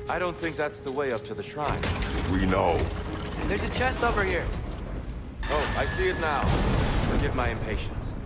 I don't think that's the way up to the shrine. We know. There's a chest over here. Oh, I see it now. Forgive my impatience.